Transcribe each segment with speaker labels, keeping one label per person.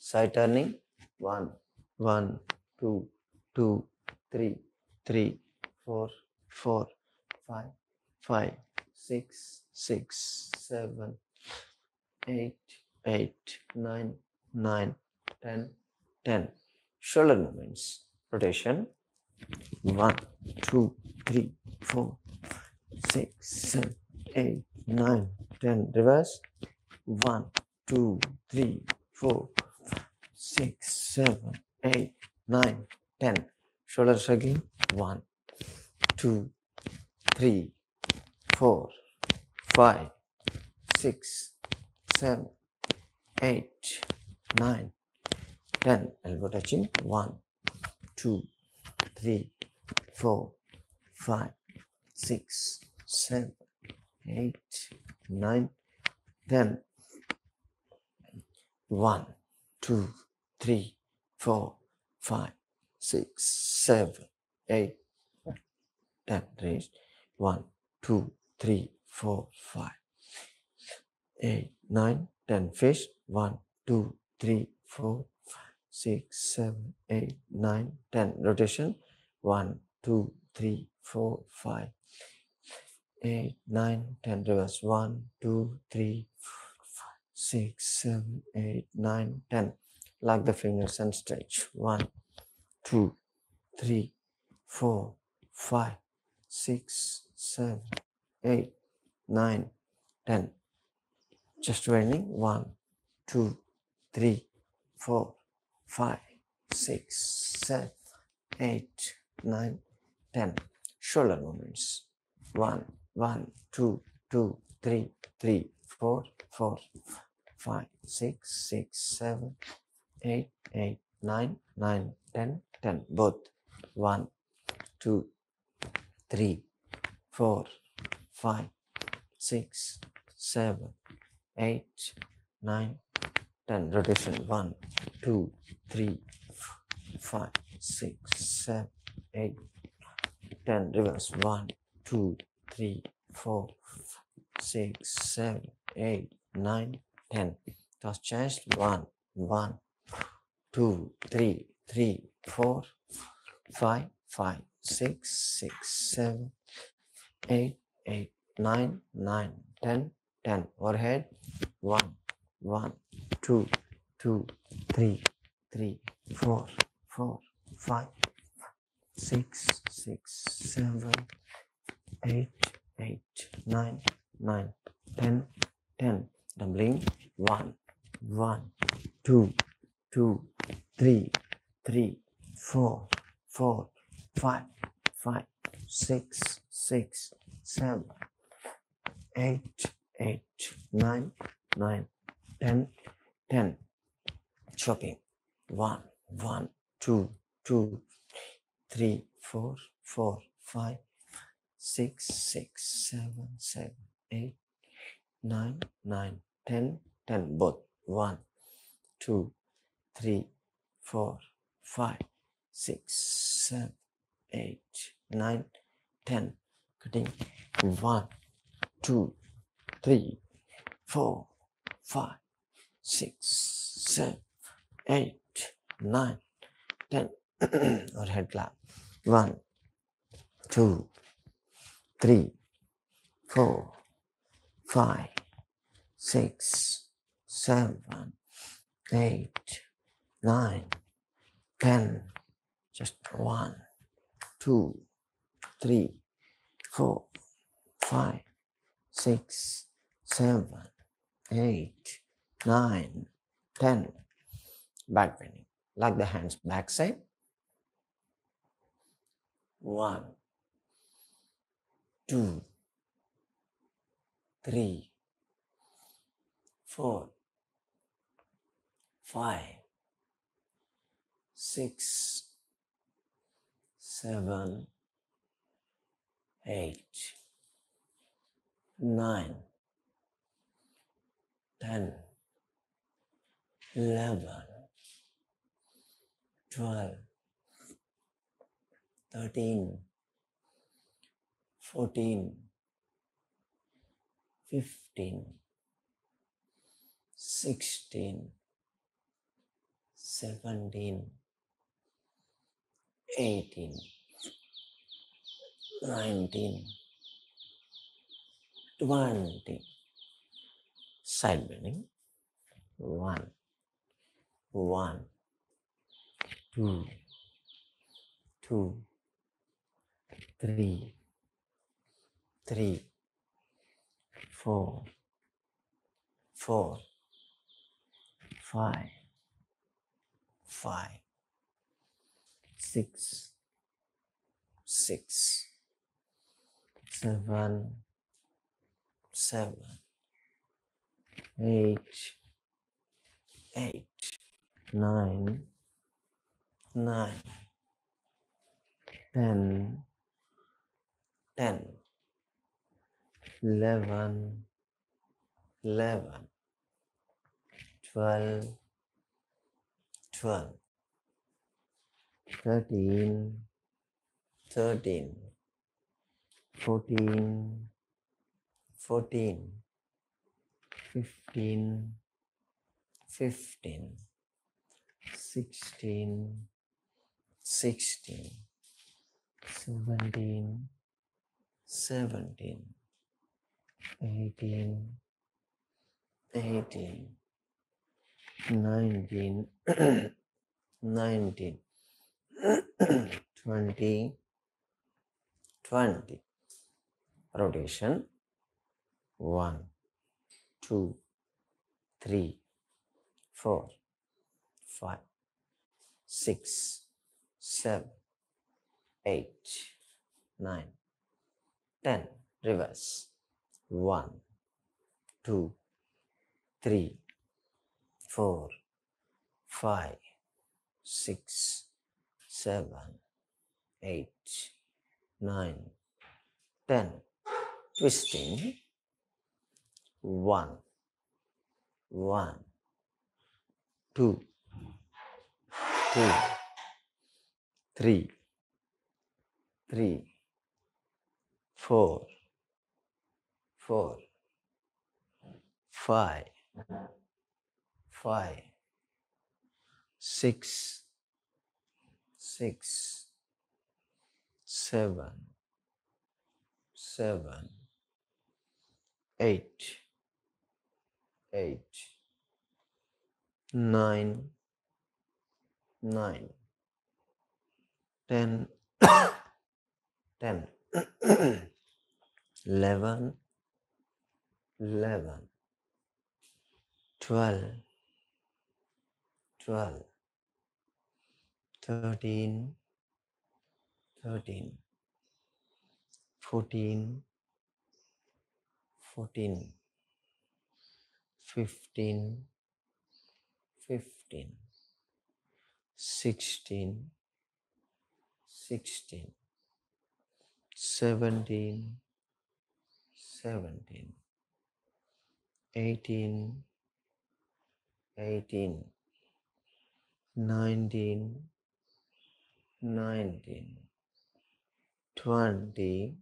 Speaker 1: Side turning. 1, 1, 2, 2, 3, 3, 4, 4, 5, 5, 6, 6, 7, 8, 8, 9, 9, 10, 10. Shoulder movements. Rotation. 1, 2, 3, 4, 6, 7, 8, 9, 10. Reverse. 1, 2, 3, 4, 6, 7, 8, 9, 10. Shoulders again. 1, 2, 3, 4, 5, 6, 7, 8, 9, 10. Elbow touching. 1, 2, 3, 4, 5, 6, 7, 8, 9, 10. 1, 2, 3, 4, 5, 6, 7, 8, 10. Raise. 1, 2, 3, 4, 5, 8, 9, 10. Fish. 1, 2, 3, 4, 5, 6, 7, 8, 9, 10. Rotation. 1, 2, 3, 4, 5, 8, 9, 10. Reverse. 1, 2, 3, 4, 5, 6, 7, 8, 9, 10. Lock the fingers and stretch. 1, 2, 3, 4, 5, 6, 7, 8, 9, 10. Just winding. 1, 2, 3, 4, 5, 6, 7, 8, 9, 10. Shoulder movements. 1, 1, 2, 2, 3, 3, 4, 4, 5, 6, 6, 7, 8, 8, 9, 9, 10, 10. Both. 1, 2, 3, 4, 5, 6, 7, 8, 9, 10. Rotation. 1, 2, 3, 5, 6, 7, 8, 10. Reverse. 1, 2, 3, 4, 6, 7, 8, 9, 10. Toss chest. 1, 1, 2, 3, 3, 4, 5, 5, 6, 6, 7, 8, 8, 9, 9, 10, 10. Overhead. 1, 1, 2, 2, 3, 3, 4, 4, 5, 6, 6, 7, 8, 8, 9, 9, 10, 10. Doubling. 1, 1, 2, 2, 3, 3, 4, 4, 5, 5, 6, 6, 7, 8, 8, 9, 9, 10, 10. Chopping. 1, 1, 2, 2, 3, 4, 4, 5, 6, 6, 7, 7, 8, 9, 9, 10, 10. Both. 1, 2, 3, 4, 5, 6, 7, 8, 9, 10. Cutting. 1, 2, 3, 4, 5, 6, 7, 8, 9, 10. Or head clap. 1, 2, 3, 4, 5, 6, 7, 8, 9, 10. Just 1, 2, 3, 4, 5, 6, 7, 8, 9, 10. Back bending. Lock the hands back side. 1, 2, 3, 4, 5, 6, 7, 8, 9, 10, 11, 12, 13, 14, 15, 16, 17, 18, 19, 20. Side bending. 1, 1, 2, 2, 3, 3, 4, 4, 5, 5, 6, 6, 7, 7, 8, 8, 9, 9, 10, 10, 11, 11, 12, 12, 13, 13, 14, 14, 15, 15, 16, 16, 17, 17, 18, 18, 19, 19, 20, 20. Rotation. 1, 2, 3, 4, 5, 6, 7, 8, 9, 10. Reverse. 1, 2, 3, 4, 5, 6, 7, 8, 9, 10. Twisting. 1, 1, 2, 2, 3, 3, 4, 4, 5, 5, 6, 6, 7, 7, 8, 8, 9, 9, 10, 10, 11, 11, 12, 12, 13, 13, 14, 14, 15, 15, 16, 16, 17, 17, 18, 18, 19, 19, 20,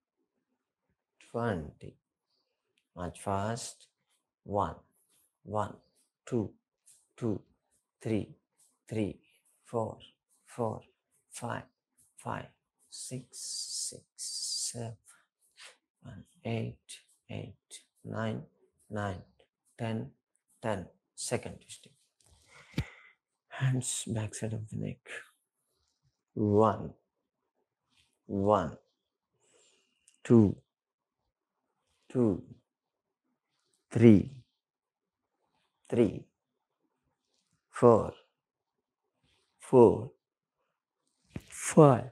Speaker 1: 20. March fast. 1, 1, 2, 2, 3, 3, 4, 4, 5, 5, 6, 6, 7, 8, 8, 9, 9, 10, 10. Second twisting. Hands backside of the neck. 1, 1, 2, 2, 3, 3, 4, 4, 5,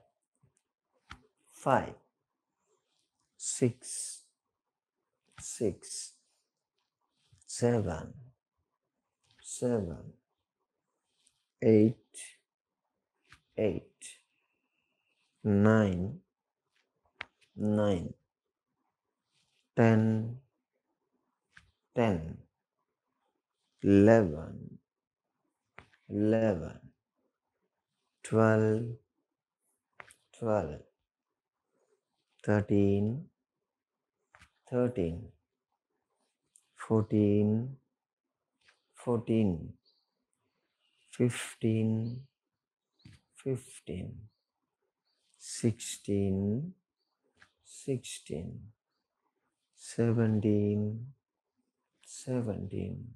Speaker 1: 5, 6, 6, 7, 7, 8, 8, 9, 9, 10, 10, 11, 11, 12, 12, 13, 13, 14, 14, 15, 15, 16, 16, 17, 17,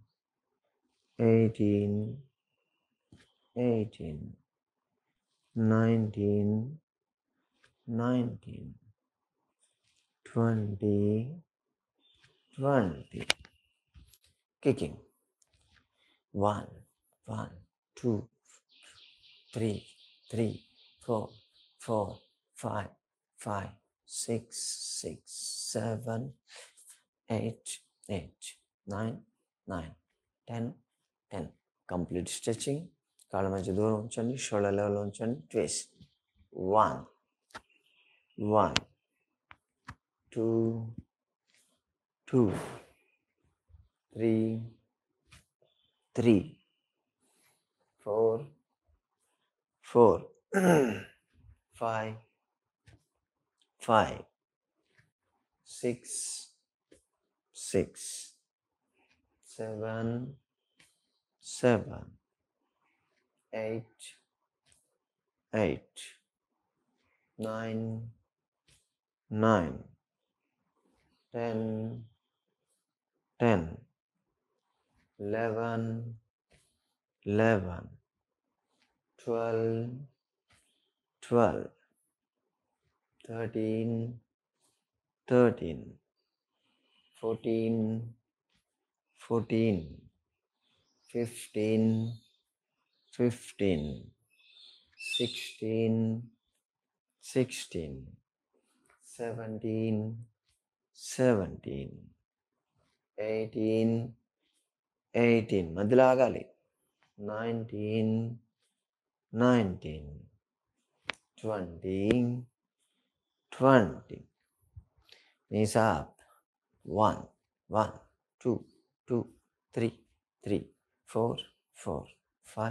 Speaker 1: 18, 18, 19, 19, 20, 20. Kicking. 1, 1, 2, 3, 3, 4, 4, 5, 5, 6, 6, 7, 8, 8, 9, 9, 10, 10. Complete stretching. కాళ్ళ మధ్య దూరం ఉంచండి, shoulder level ఉంచండి, twist. 1, 1, 2, 2, 3, 3, 4, 4, 5, 5, 6, 6, 7, 7, 8, 8, 9, 9, 10, 10, 11, 11, 12, 12, 13, 13, 14, 14, 15, 15, 16, 16, 17, 17, 18, 18. మధ్యలో ఆగాలి. 19, 19, 20, 20. Knees up. 1, 1, 2, 2, 3, 3, 4, 4, 5,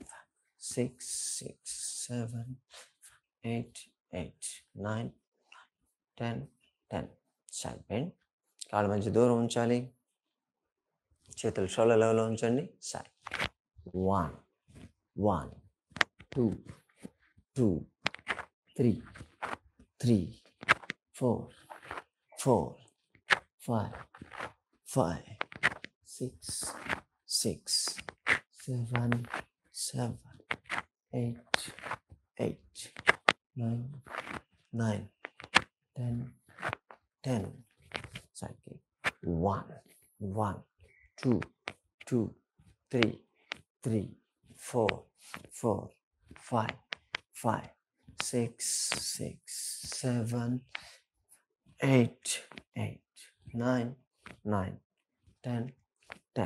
Speaker 1: 6, 6, 7, 8, 8, 9, 10, 10. Side bend. కాళ్ళ మధ్య దూరం ఉంచాలి. చేతులు షోల్డర్ లెవెల్లో ఉంచండి. సైడ్. 1, 1, 2, 2, 3, 3, 4, 4, 5, 5, 6, 6, 7, 7, 8, 8, 9, 9, 10, 10. Side kick. 1, 1, 2, 2, 3, 3, 4, 4, 5, 5, 6, 6, 7, 8, 8, 9, 9, 10, 10.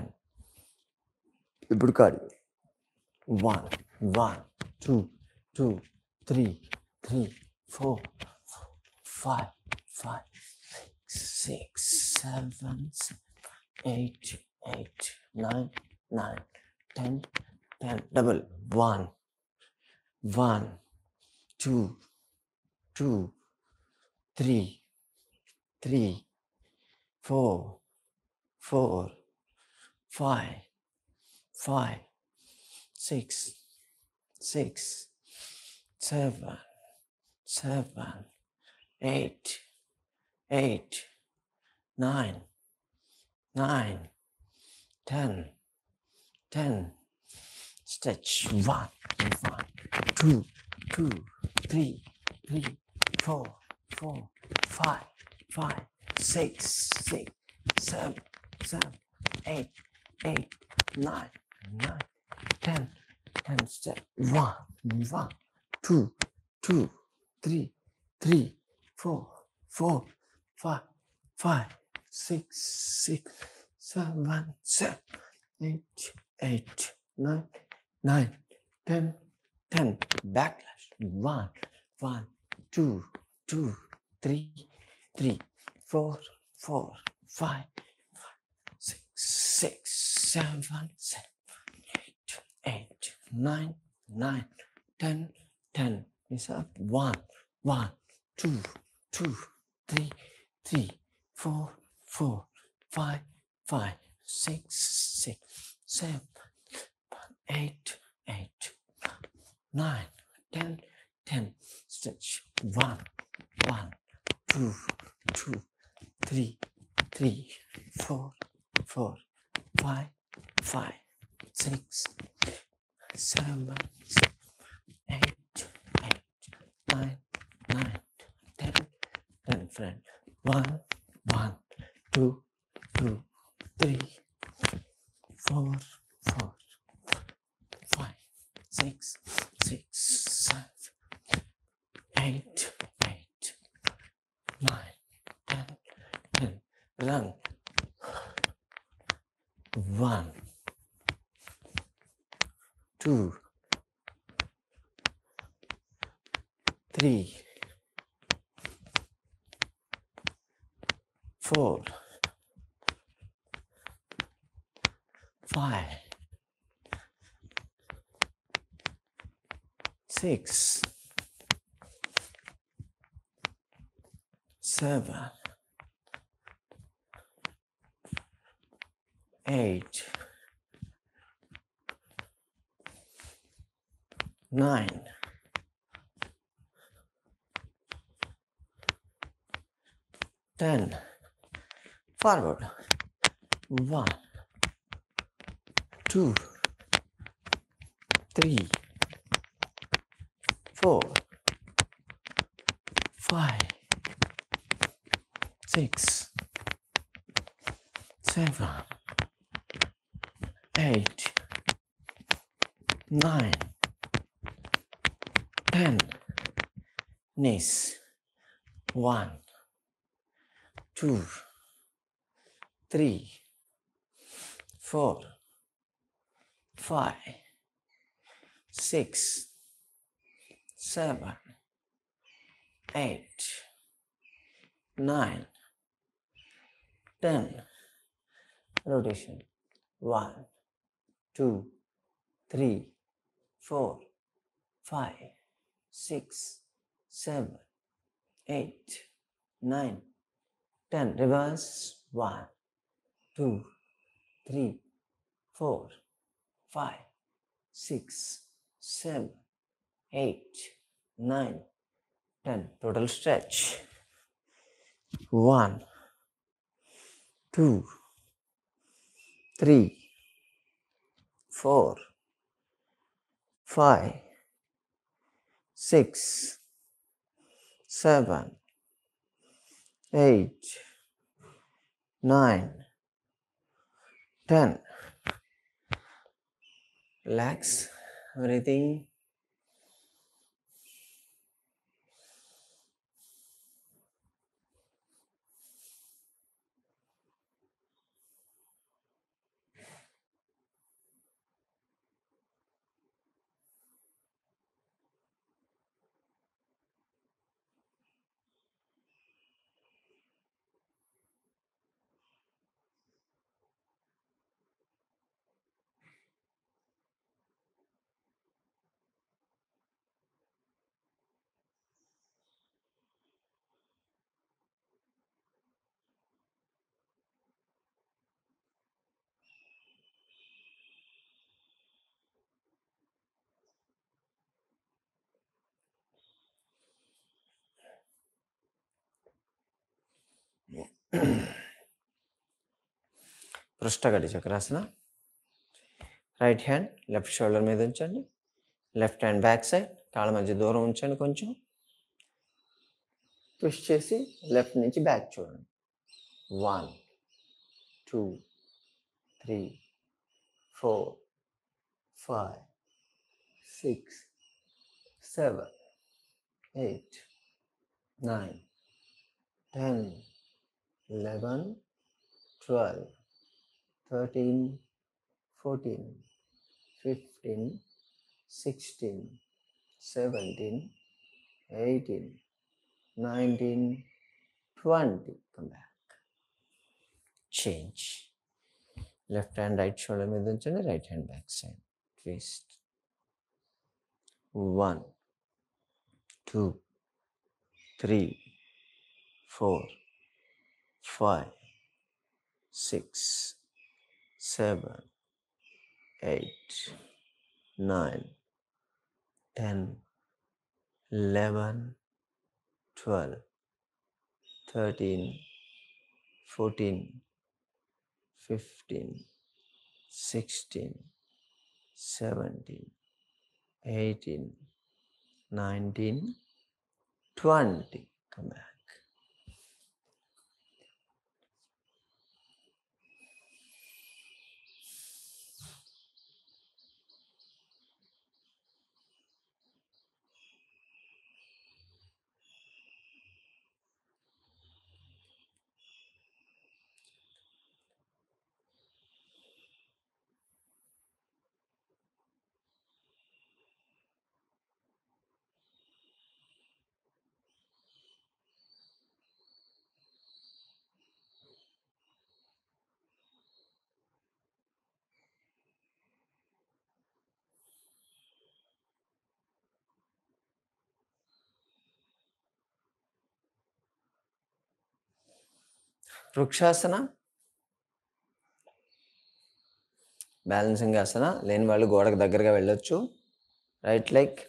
Speaker 1: ఇప్పుడు కాడి. 1, 1, 2, 2, 3, 3, 4, 5, 5, 6, 7, 8, 8, 9, 9, 10, 10. Double. 1, 1, 2, 2, 3, 3, 4, 4, 5, 5, 6, 6, 7, 7, 8, 8, 9, 9, 10, 10. Stretch. 1, 1, 2, 2, 3, 3, 4, 4, 5, 5, 6, 6, 7, 7, 8, 8, 9, 9, 10, 10. Step. 1, 1, 2, 2, 3, 3, 4, 4, 5, 5, 6, 6, 7, 7, 8, 8, 9, 9, 10, 10. Backlash. 1, 1, 2, 2, 3, 3, 4, 4, 5, 6, 6, 7, 7, 8, 8, 9, 9, 10, 10. It's up. 1, 1, 2, 2, 3, 3, 4, 4, 5, 5, 6, 6, 7, 8, 8, 9, 10, 10. Stretch. 1, 1, 2, 2, 3, 3, 4, 4, 5, 5, 6, 7, 8, 8, 9, 9, 10, 10, friend. 1, 1, 2, 2, 3, 4, 4, 5, 6, 6, 7, 8, 8, 9, 10, 10. Run. 1, 2, 3, 4, 5, 6, 7, 8, 9, 10. Forward. 1, 2, 3, 4, 5, 6, 7, 8, 9, 10. Knees. 1, 2, 3, 4, 5, 6, 7, 8, 9, 10. Rotation. 1, 2, 3, 4, 5, 6, 7, 8, 9, 10. Reverse. 1, 2, 3, 4, 5, 6, 7, 8, 9, 10. Total stretch. 1, 2, 3, 4, 5, 6, 7, 8, 9, 10. Relax everything. పృష్ఠకటి చక్రాసన. రైట్ హ్యాండ్ లెఫ్ట్ షోల్డర్ మీద ఉంచండి. లెఫ్ట్ హ్యాండ్ బ్యాక్ సైడ్ కాళ్ళ మధ్య దూరం ఉంచండి. కొంచెం పుష్ చేసి లెఫ్ట్ నుంచి బ్యాక్ చూడండి. 1, 2, 3, 4, 5, 6, 7, 8, 9, 10, 11, 12, 13, 14, 15, 16, 17, 18, 19, 20. Come back. Change. Left hand right shoulder మీద ఉంచండి. Right hand back side. Twist. 1, 2, 3, 4, 5, 6, 7, 8, 9, 10, 11, 12, 13, 14, 15, 16, 17, 18, 19, 20. Come back. వృక్షాసన, బ్యాలెన్సింగ్ ఆసన. లేని వాళ్ళు గోడకు దగ్గరగా వెళ్ళొచ్చు. రైట్ లెగ్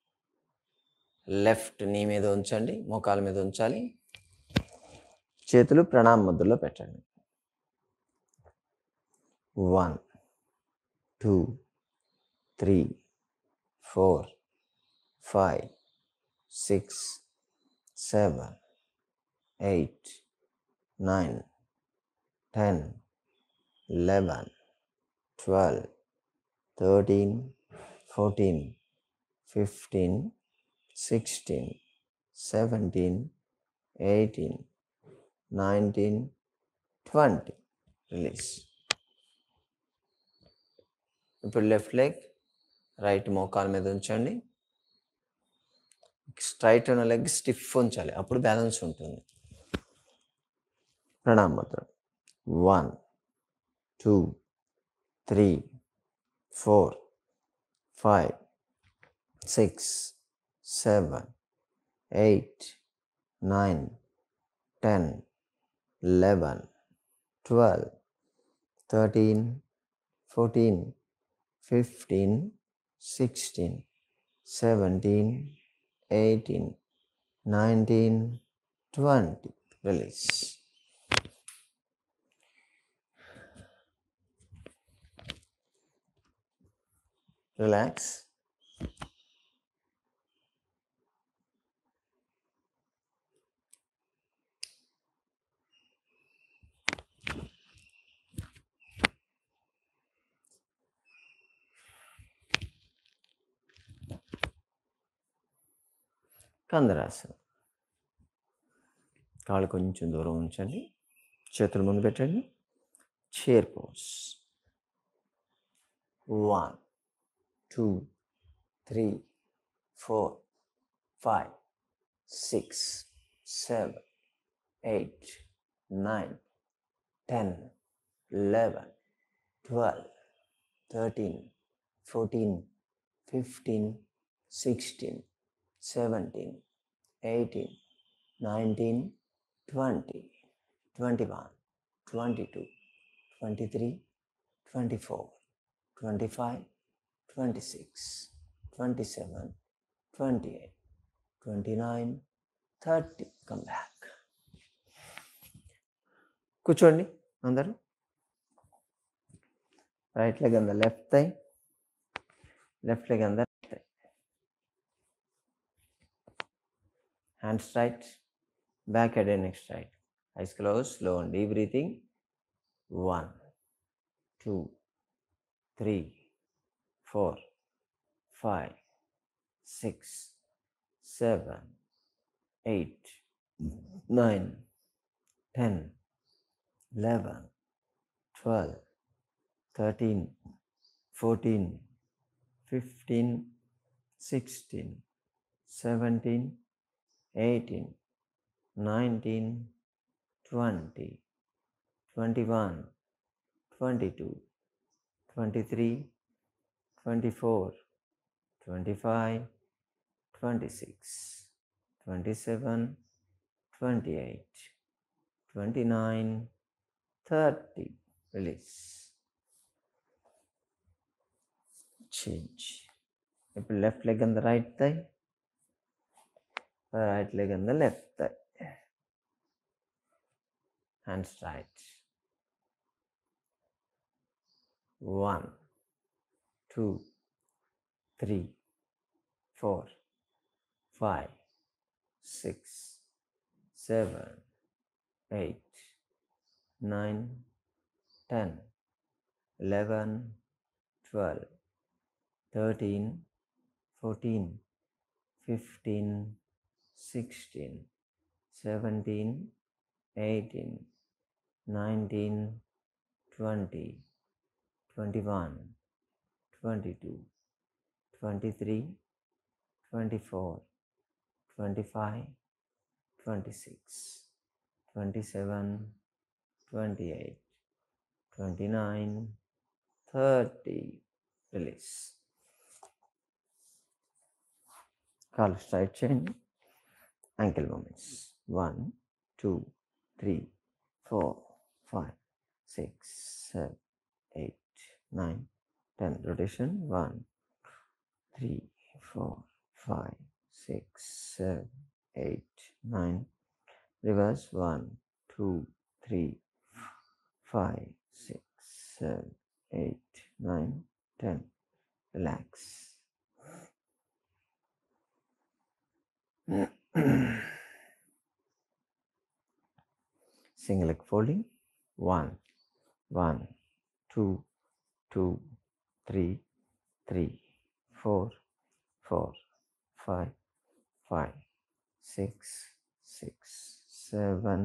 Speaker 1: లెఫ్ట్ నీ మీద ఉంచండి, మోకాల మీద ఉంచాలి. చేతులు ప్రణామ ముద్రలో పెట్టండి. 1, 2, 3, 4, 5, 6, 7, 8, 9, 10, 11, 12, 13, 14, 15, 16, 17, 18, 19, 20. రిలీజ్. ఇప్పుడు లెఫ్ట్ లెగ్ రైట్ మోకాల మీద ఉంచండి. స్ట్రైట్ ఉన్న లెగ్ స్టిఫ్ ఉంచాలి, అప్పుడు బ్యాలెన్స్ ఉంటుంది. ప్రణామ ముద్ర. 1, 2, 3, 4, 5, 6, 7, 8, 9, 10, 11, 12, 13, 14, 15, 16, 17, 18, 19, 20. Release. Relax. కందరాసనం. కాళ్ళు కొంచెం దూరం ఉంచండి, చేతులు ముందు పెట్టండి. Chair pose. 1, 2, 3, 4, 5, 6, 7, 8, 9, 10, 11, 12, 13, 14, 15, 16, 17, 18, 19, 20, 21, 22, 23, 24, 25, 26, 27, 28, 29, 30. Come back. కూర్చోండి అందరూ. Right leg on the left thigh, left leg on the right thigh. Hands straight, back head and neck straight. Eyes closed, slow and deep breathing. 1, 2, 3, 4, 5, 6, 7, 8, 9, 10, 11, 12, 13, 14, 15, 16, 17, 18, 19, 20, 21, 22, 23, 24, 25, 26, 27, 28, 29, 30. Release. Change. ఇప్పుడు left leg on the right thigh, right leg on the left thigh, hands right. 1 2 3 4 5 6 7 8 9 10 11 12 13 14 15 16 17 18 19 20 21 22 23 24 25 26 27 28 29 30. Release. కాలు straight చేయండి. Ankle movements 1 2 3 4 5 6 7 8 9 10. Rotation 1 3 4 5 6 7 8 9. Reverse 1 2 3 5 6 7 8 9 10. Relax. Single leg folding 1 1 2 2 3 3 4 4 5 5 6 6 7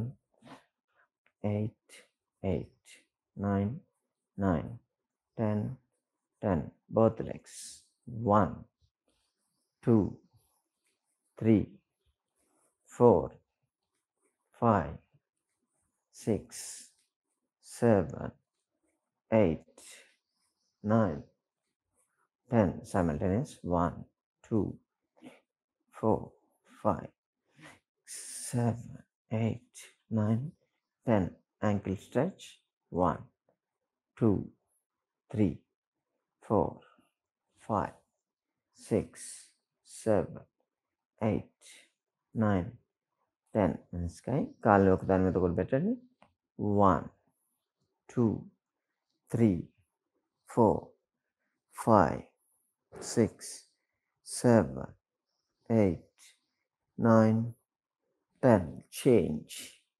Speaker 1: 8 8 9 9 10 10. Both legs 1 2 3 4 5 6 7 8 9 10. Simultaneous 1 2 4 5 7 8 9 10. Ankle stretch 1 2 3 4 5 6 7 8 9 10. Sky కాళ్ళు ఒక దాని మీద కూడా పెట్టండి. 1 2 3 4 5 6 7 8 9 10. Change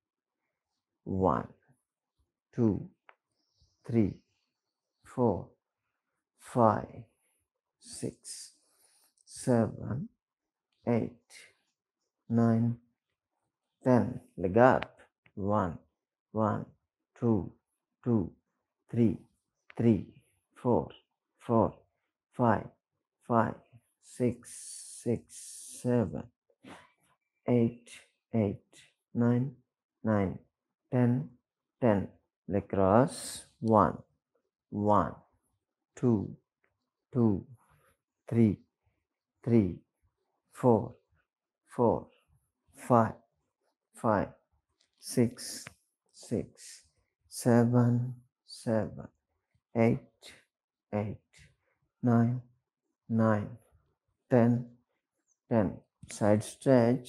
Speaker 1: 1 2 3 4 5 6 7 8 9 10. Leg up 1 1 2 2 3 3 4 4 5 5 6 6 7 8 8 9 9 10 10. Leg cross 1 1 2 2 3 3 4 4 5 5 6 6 7 7 8 8 9 9 10 10. Side stretch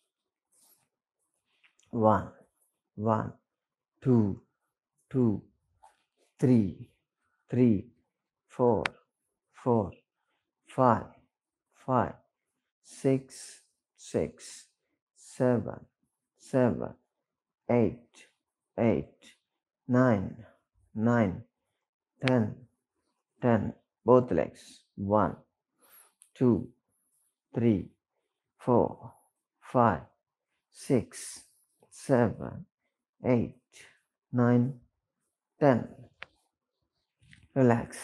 Speaker 1: 1 1 2 2 3 3 4 4 5 5 6 6 7 7 8 8 9 9 10 10. Both legs 1 2 3 4 5 6 7 8 9 10. Relax.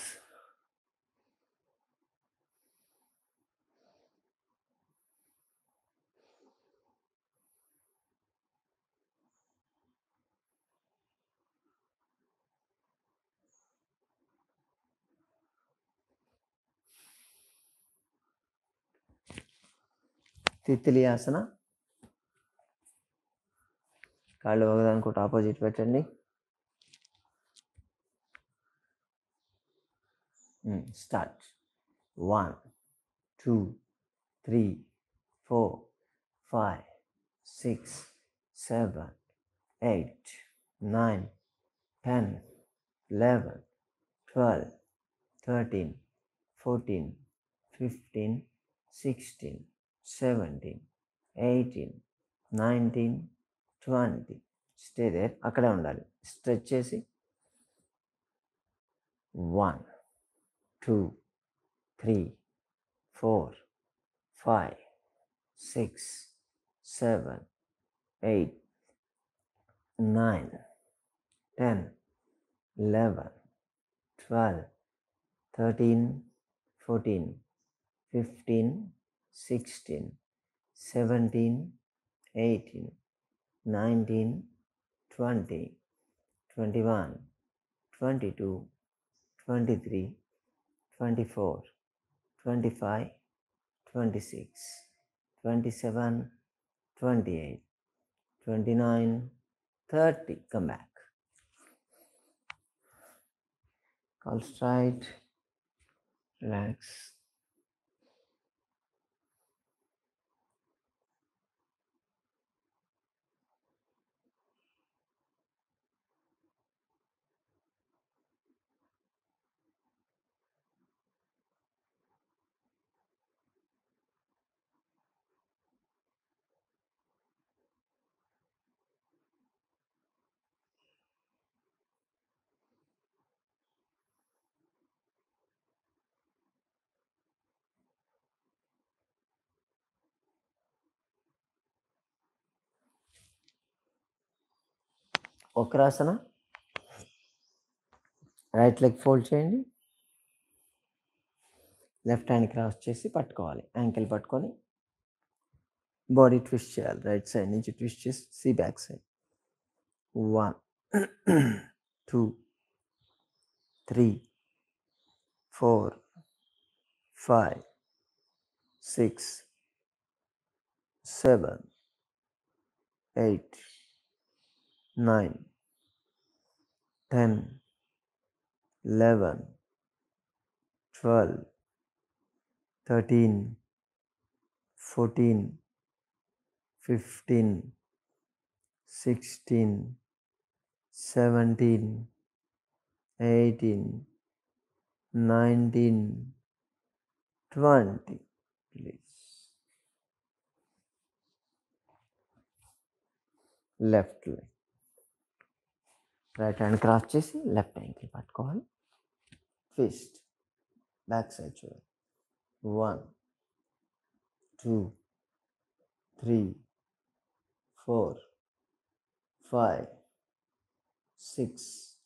Speaker 1: Titli ఆసన. కాళ్ళు ఒకదానికొకటి ఆపోజిట్ పెట్టండి. స్టార్ట్. 1, 2, 3, 4, 5, 6, 7, 8, 9, 10, 11, 12, 13, 14, 15, 16, 17, 18, 19, 20. స్టే దేర్, అక్కడే ఉండాలి. స్ట్రెచ్ చేసి 1, 2, 3, 4, 5, 6, 7, 8, 9, 10, 11, 12, 13, 14, 15, 16, 17, 18, 19, 20, 21, 22, 23, 24, 25, 26, 27, 28, 29, 30. Come back. Call straight. Relax. వక్రాసన. రైట్ లెగ్ ఫోల్డ్ చేయండి. లెఫ్ట్ హ్యాండ్ క్రాస్ చేసి పట్టుకోవాలి. యాంకిల్ పట్టుకొని బాడీ ట్విస్ట్ చేయాలి. రైట్ సైడ్ నుంచి ట్విస్ట్ చేసి see back side. 1, 2, 3, 4, 5, 6, 7, 8, 9, 10, 11, 12, 13, 14, 15, 16, 17, 18, 19, 20. Please. Left leg. Right hand cross చేసి లెఫ్ట్ యాంకిల్ పట్టుకోవాలి. ట్విస్ట్. బ్యాక్ సైడ్ చూడండి. 1, 2, 3, 4, 5, 6,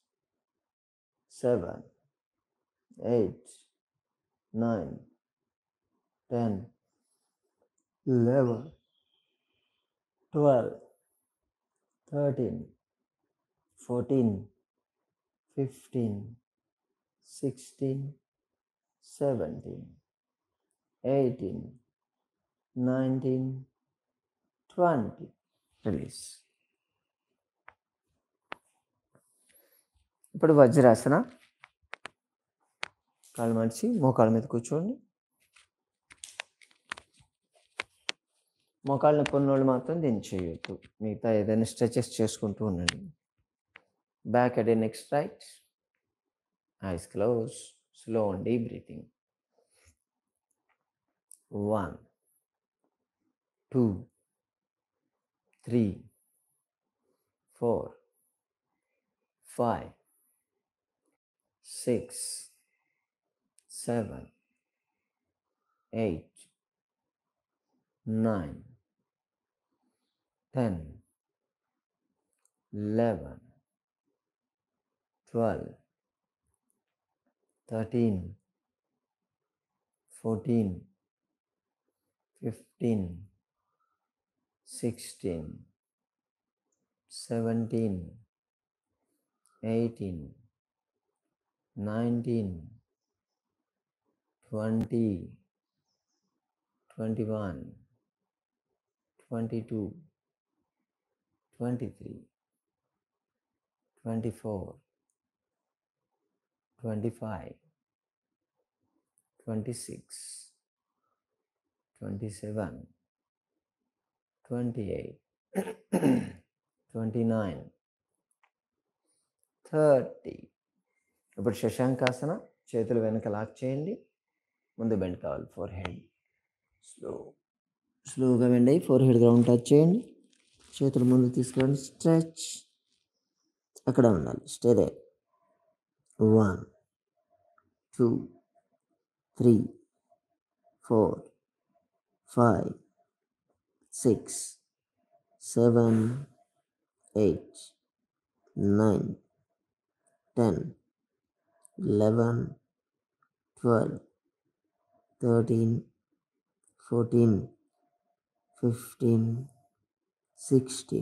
Speaker 1: 7, 8, 9, 10, 11, 12, 13, 14, 15, 16, 17, 18, 19, 20. రిలీజ్. ఇప్పుడు వజ్రాసన. కాలు మడిచి మోకాళ్ళ మీద కూర్చోండి. మోకాళ్ళ కొన్నోళ్ళు మాత్రం దీన్ని చేయొద్దు. మిగతా ఏదైనా స్ట్రెచెస్ చేసుకుంటూ ఉండండి. Back at neck straight. Eyes close. Slow and deep breathing. 1, 2, 3, 4, 5, 6, 7, 8, 9, 10, 11, 12, 13, 14, 15, 16, 17, 18, 19, 20, 21, 22, 23, 24, 25, 26, 27, 28, 29, 30. ఇప్పుడు శశాంకాసన. చేతులు వెనక లాక్ చేయండి. ముందు బెండ్ కావాలి. ఫోర్ హెడ్ స్లోగా బెండ్ అయ్యి ఫోర్ హెడ్ గ్రౌండ్ టచ్ చేయండి. చేతులు ముందు తీసుకురండి. స్ట్రెచ్. అక్కడ ఉండాలి. Stay there. 1, 2, 3, 4, 5, 6, 7, 8, 9, 10, 11, 12, 13, 14, 15, 16,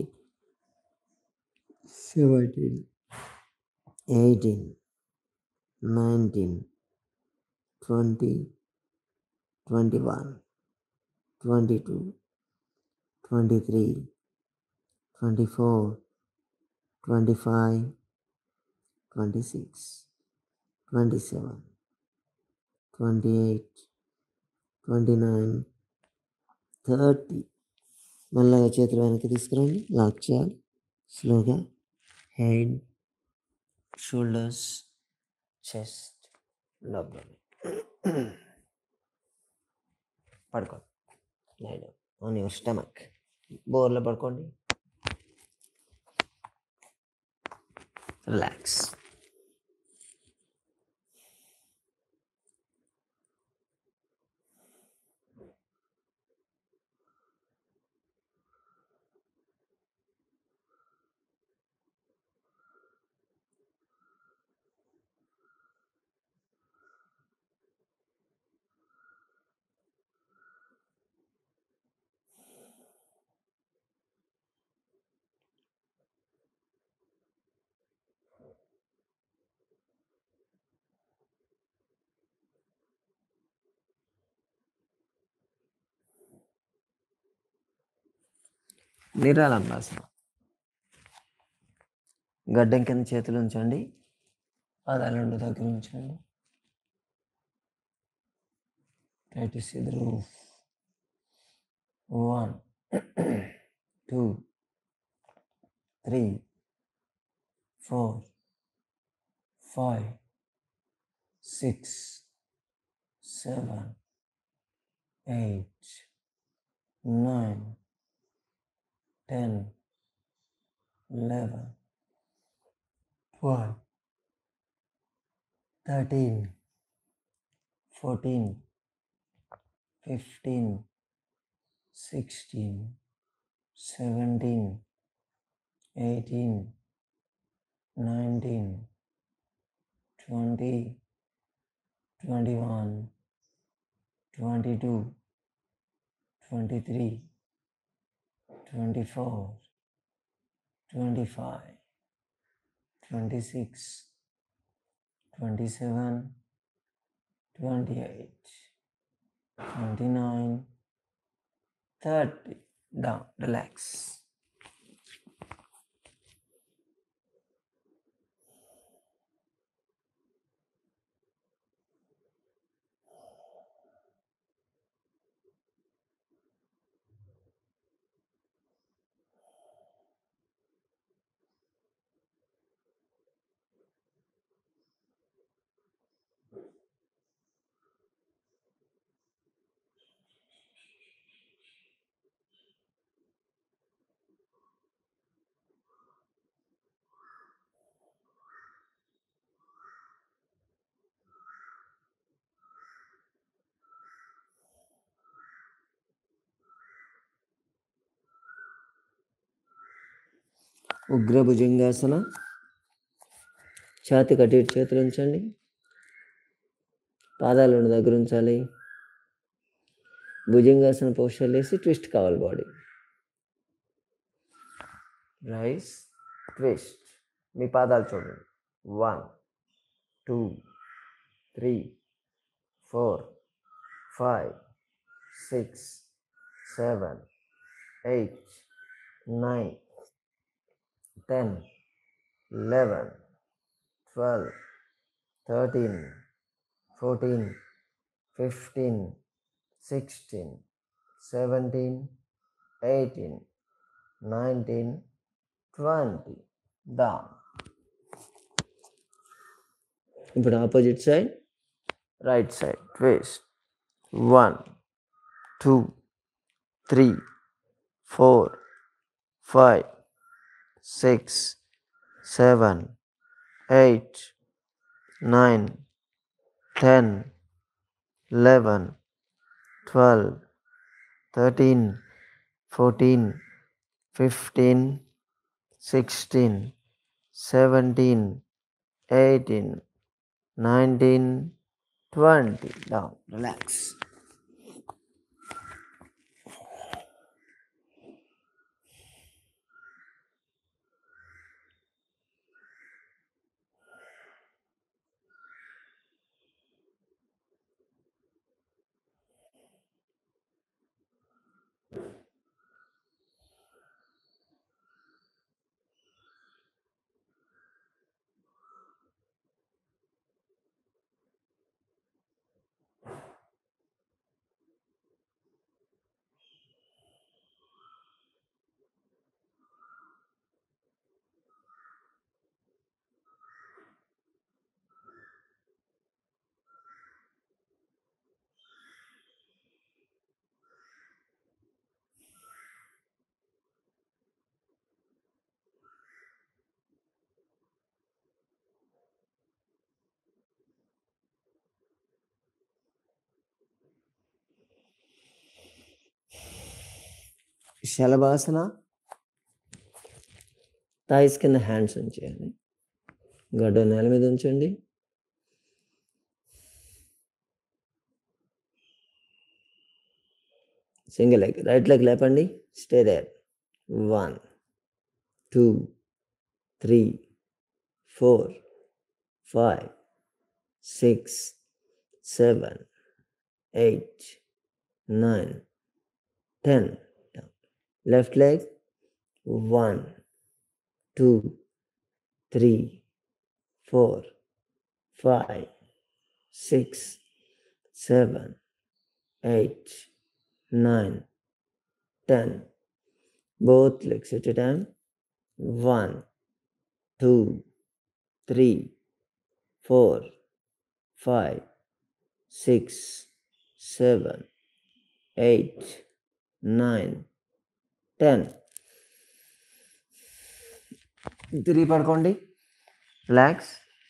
Speaker 1: 17, 18, 19, 20, 21, 22, 23, 24, 25, 26, 27, 28, 29, 30. మళ్ళీ చేతులు వెనక్కి తీసుకురండి. లాక్ చేయాలి. స్లోగా హెడ్, షోల్డర్స్, చెస్ట్, లోపల పడుకోండి. Lying on your stomach. బోర్లో పడుకోండి. రిలాక్స్. నిరాళంబాసన. గడ్డం కింద చేతులు ఉంచండి. పాదాలు రెండు దగ్గర ఉంచండి. Try to see the roof. 1, 2, 3, 4, 5, 6, 7, 8, 9, 10, 11, 12, 13, 14, 15, 16, 17, 18, 19, 20, 21, 22, 23, 24, 25, 26, 27, 28, 29, 30. Down. Relax. ఉగ్ర భుజంగాసన. ఛాతి కట్టి చేతులు ఉంచండి. పాదాలు రెండు దగ్గర ఉంచాలి. భుజంగాసన పోస్టర్ వేసి ట్విస్ట్ కావాలి బాడీ. Raise, twist. మీ పాదాలు చూడండి. 1, 2, 3, 4, 5, 6, 7, 8, 9, 10, 11, 12, 13, 14, 15, 16, 17, 18, 19, 20. Down. ఇప్పుడు opposite side, right side twist. 1, 2, 3, 4, 5, 6, 7, 8, 9, 10, 11, 12, 13, 14, 15, 16, 17, 18, 19, 20. Down. Relax. శలభాసన. థాయిస్ కింద హ్యాండ్స్ ఉంచేయండి. గడ్డ నేల మీద ఉంచండి. సింగిల్ లెగ్, రైట్ లెగ్ లేపండి. Stay there. 1, 2, 3, 4, 5, 6, 7, 8, 9, 10. Left leg. 1, 2, 3, 4, 5, 6, 7, 8, 9, 10. Both legs at a time. 1, 2, 3, 4, 5, 6, 7, 8, 9, 10. తిరిగి పడుకోండి. రిలాక్స్.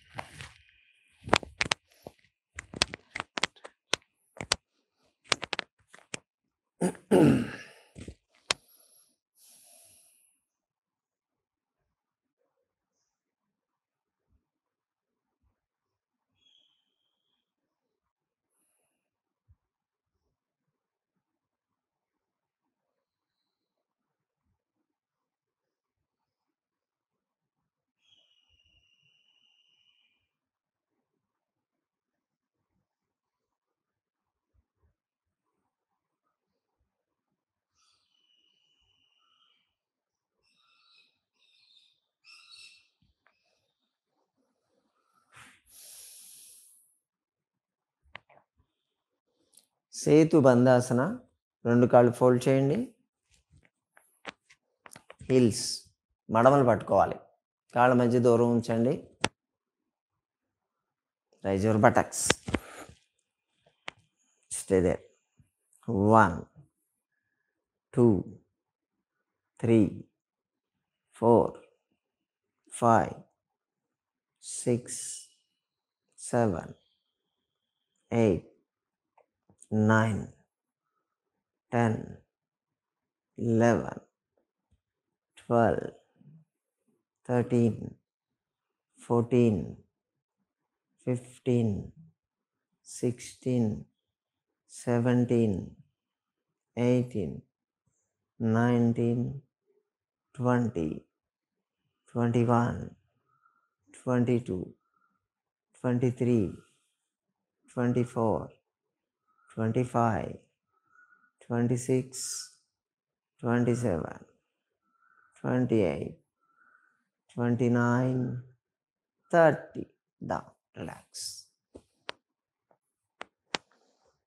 Speaker 1: సేతు బంధాసన. 2 కాళ్ళు ఫోల్డ్ చేయండి. హీల్స్ మడమలు పట్టుకోవాలి. కాళ్ళ మధ్య దూరం ఉంచండి. Raise your buttocks. Stay there. 1, 2, 3, 4, 5, 6, 7, 8, 9, 10, 11, 12, 13, 14, 15, 16, 17, 18, 19, 20, 21, 22, 23, 24, 25, 26, 27, 28, 29, 30. Down. Relax.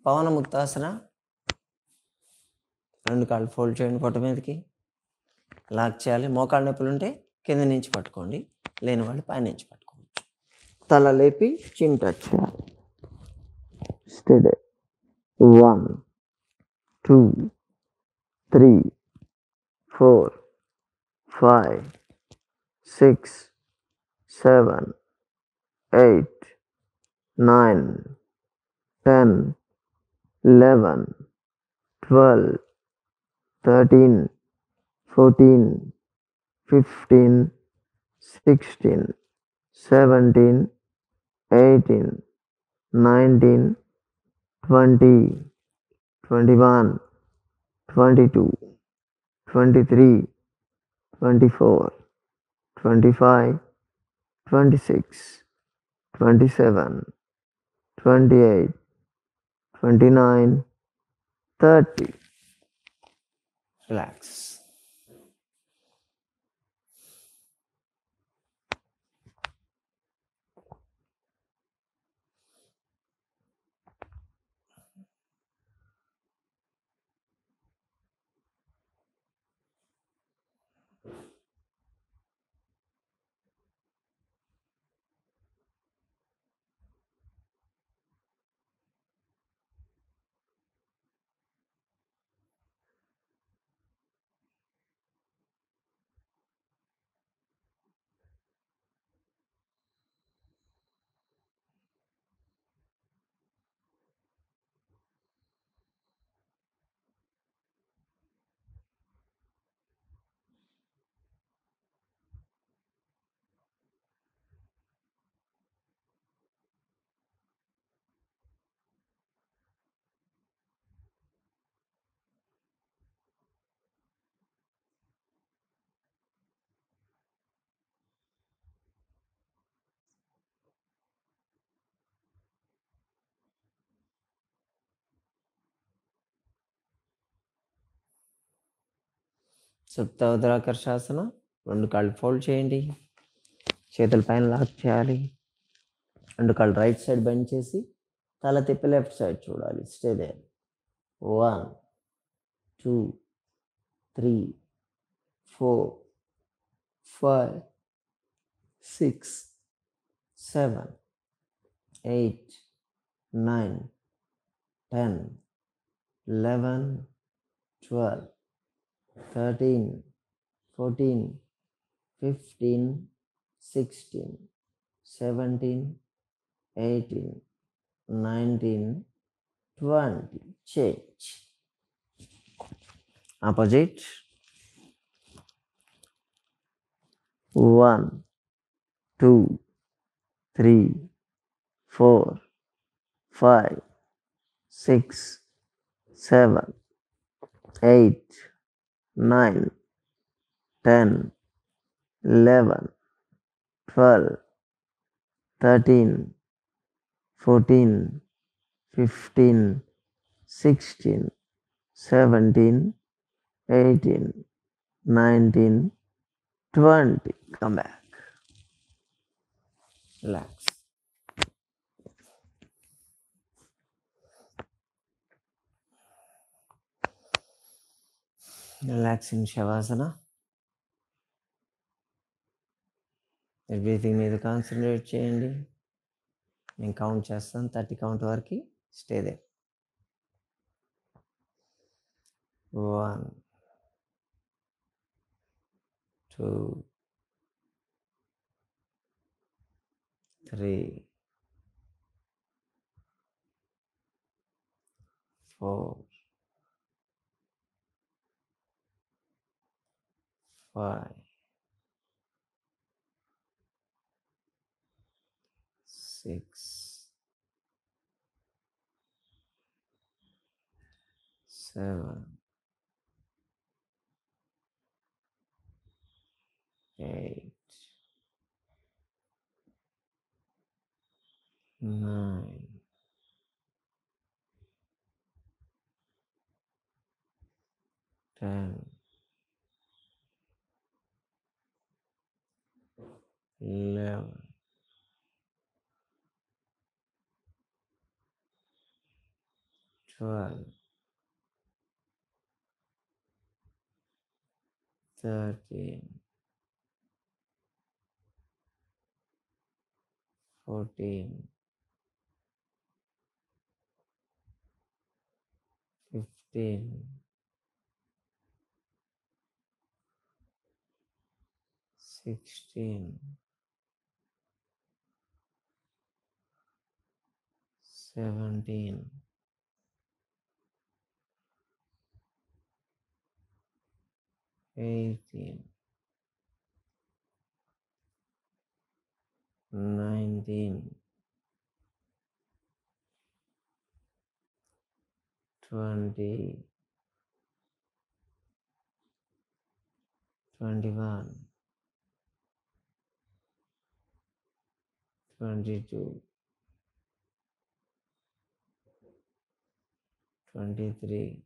Speaker 1: పవన ముక్తాసన. రెండు కాళ్ళు ఫోల్డ్ చేయండి పొట్ట మీదకి, లాక్ చేయాలి. మోకాళ్ళ నొప్పులు ఉంటే కింద నుంచి పట్టుకోండి, లేని వాళ్ళు పైనుంచి పట్టుకోవచ్చు. తల లేపి చిన్ టచ్ చేయాలి. Stay there. 1 2 3 4 5 6 7 8 9 10 11 12 13 14 15 16 17 18 19 20 21 22 23 24 25 26 27 28 29 30. Relax. సుప్త ఉదరాకర్షాసన. రెండు కాళ్ళు ఫోల్డ్ చేయండి, చేతుల పైన లాక్ చేయాలి. రెండు కాళ్ళు రైట్ సైడ్ బెండ్ చేసి తల తిప్పి లెఫ్ట్ సైడ్ చూడాలి. Stay there. 1 2 3 4 5 6 7 8 9 10 11 12 13 14 15 16 17 18 19 20. Change. Opposite. 1 2 3 4 5 6 7 8 9 10 11 12 13 14 15 16 17 18 19 20. Come back. Relax. Relax in Shavasana. Breathing మీద కాన్సన్ట్రేట్ చేయండి. నేను కౌంట్ చేస్తాను, 30 కౌంట్ వరకు. Stay there. 1 2 3 4 5 6 7 8 9 10 11 12 12, 13, 14, 15, 16, 17, 18, 19, 20, 21, 22, 23,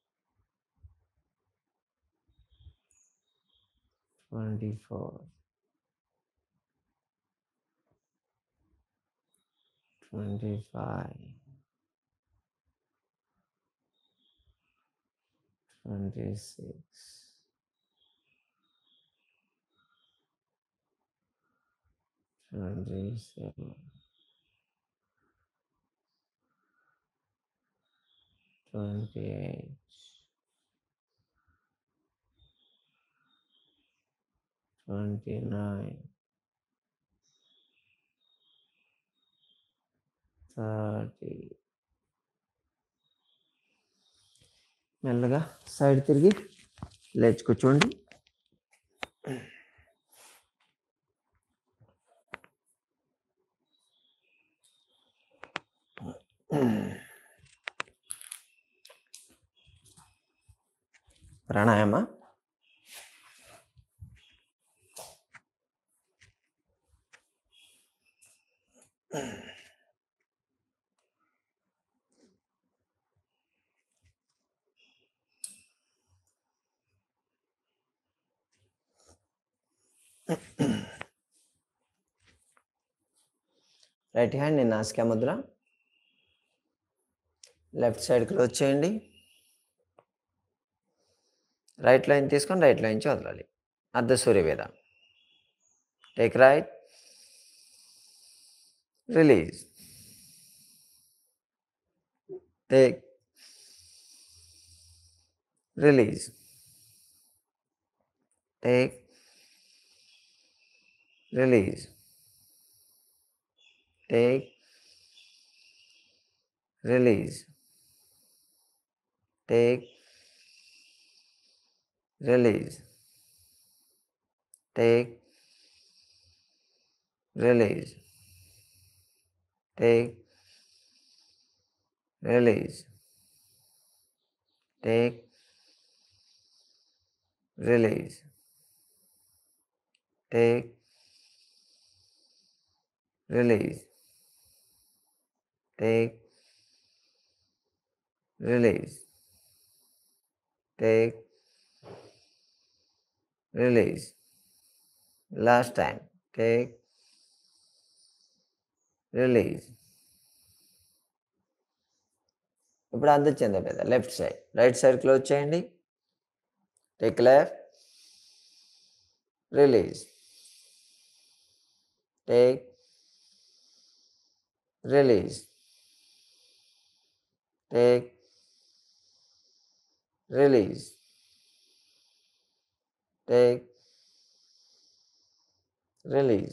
Speaker 1: 24, 25, 26, 27, 28, 29, 30. మెల్లగా సైడ్ తిరిగి లేచి కూర్చోండి. ప్రాణాయామ రైట్ హ్యాండ్ నేను నాసికా ముద్ర, లెఫ్ట్ సైడ్ క్లోజ్ చేయండి. రైట్ లైన్ తీసుకొని రైట్ లైన్ నుంచి వదలాలి. అర్ధ సూర్యవేద. Take right, release, take, release, take, release, take, release, take, release, take, release, take, release, take, release, take, release, take, release, take, release. Last time. Take, release. ఇప్పుడు అర్ధ చంద్రవేద. Left side, right side close చేయండి. Take left, release, take, release, take, release, take, release,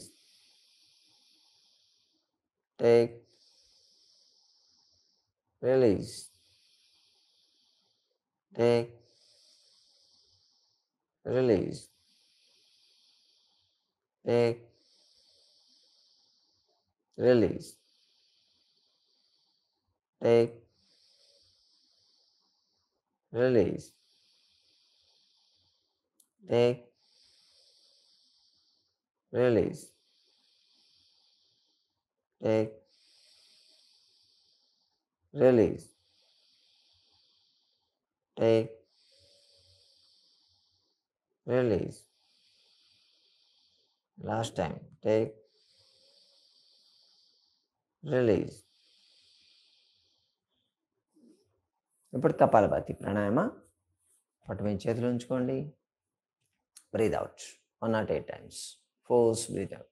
Speaker 1: take, release, take, release, take, release, take, release, take, release, take, release, take, release. Last time. Take, release. ఇప్పుడు కపాలభాతి ప్రాణాయామ. పట్టు మీద చేతులు ఉంచుకోండి. Breath out 108 times. Force breathe out.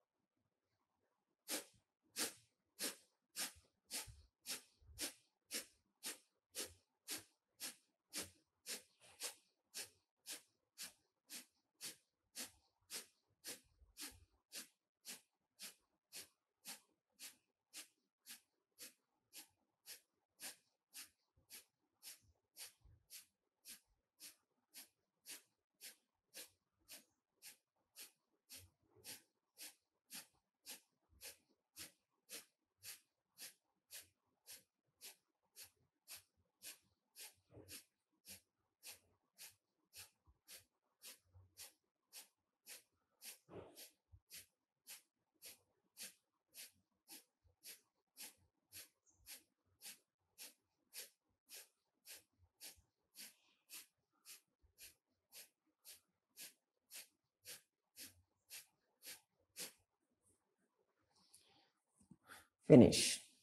Speaker 1: Finish.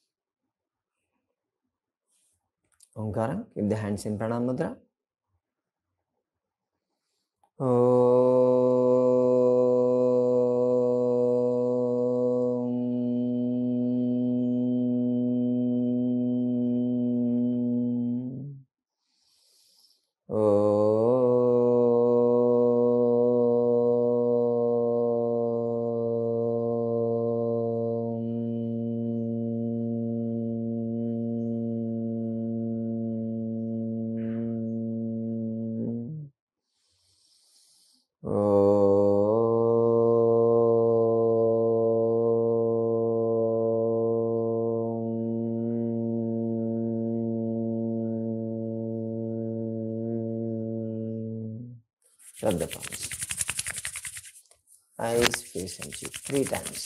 Speaker 1: Omkara. Keep the hands in pranam mudra. Rub the palms. Eyes, face and cheek 3 times.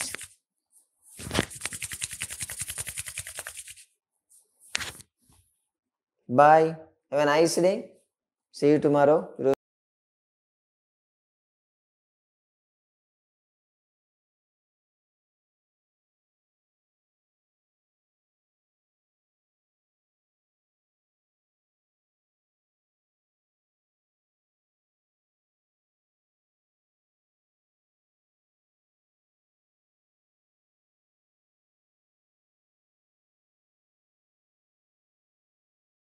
Speaker 1: Bye. Have a nice day. See you tomorrow.